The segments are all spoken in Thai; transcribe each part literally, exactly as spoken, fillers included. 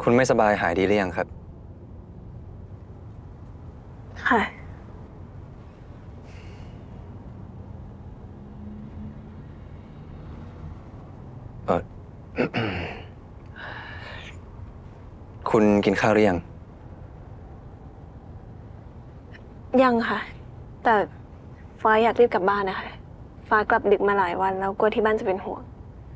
คุณไม่สบายหายดีหรือยังครับค่ะเออ คุณกินข้าวหรือยังยังค่ะ แต่ฟ้าอยากรีบกลับบ้านนะคะฟ้ากลับดึกมาหลายวันแล้วกลัวที่บ้านจะเป็นห่วง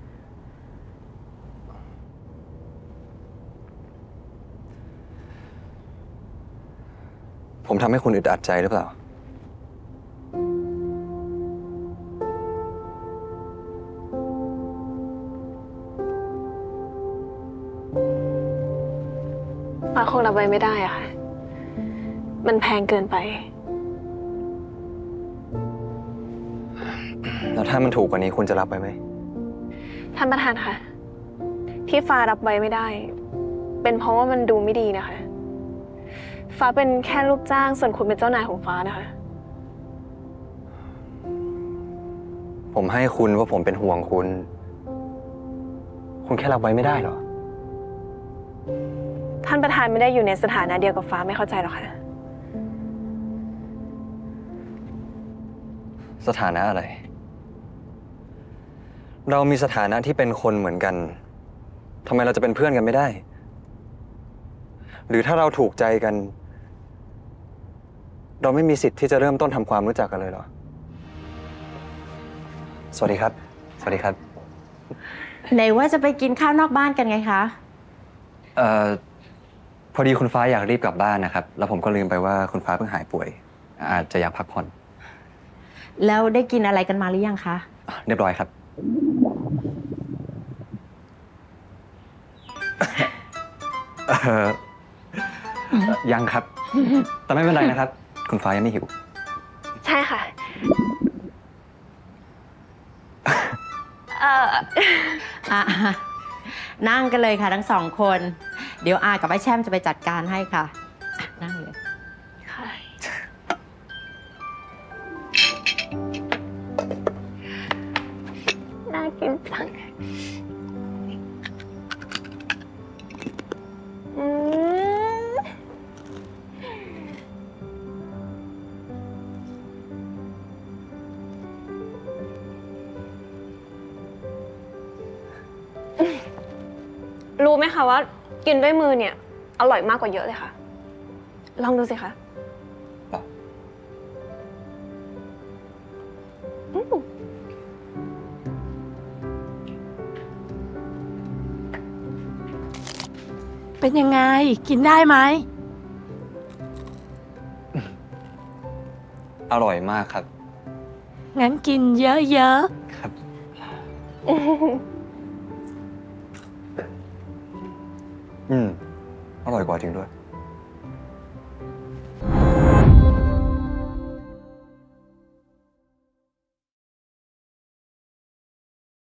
ผมทำให้คุณอึดอัดใจหรือเปล่าฟ้าคงรับไว้ไม่ได้อะค่ะ มันแพงเกินไปแล้วถ้ามันถูกกว่านี้คุณจะรับไปไหมท่านประธานคะที่ฟ้ารับไว้ไม่ได้ เป็นเพราะว่ามันดูไม่ดีนะคะ ฟ้าเป็นแค่ลูกจ้างส่วนคุณเป็นเจ้านายของฟ้านะคะผมให้คุณเพราะผมเป็นห่วงคุณ คุณแค่รับไว้ไม่ได้เหรอท่านประธานไม่ได้อยู่ในสถานะเดียวกับฟ้าไม่เข้าใจหรอกค่ะสถานะอะไร เรามีสถานะที่เป็นคนเหมือนกันทำไมเราจะเป็นเพื่อนกันไม่ได้ หรือถ้าเราถูกใจกัน เราไม่มีสิทธิ์ที่จะเริ่มต้นทำความรู้จักกันเลยเหรอสวัสดีครับสวัสดีครับไหนว่าจะไปกินข้าวนอกบ้านกันไงคะเอ่อพอดีคุณฟ้าอยากรีบกลับบ้านนะครับแล้วผมก็ลืมไปว่าคุณฟ้าเพิ่งหายป่วย อาจจะอยากพักผ่อนแล้วได้กินอะไรกันมาหรือยังคะเรียบร้อยครับเอ่อยังครับแต่ไม่เป็นไรนะครับคุณฟ้ายังไม่หิวใช่ค่ะเอออ่ะนั่งกันเลยค่ะทั้งสองคน เดี๋ยวอากับไอ้แช่มจะไปจัดการให้ค่ะนั่งเลยค่ะน่ากินจังอืมรู้ไหมคะว่ากินด้วยมือเนี่ยอร่อยมากกว่าเยอะเลยค่ะลองดูสิคะเป็นยังไงกินได้ไหมอร่อยมากครับงั้นกินเยอะๆครับอืมอร่อยกว่าจริงด้วย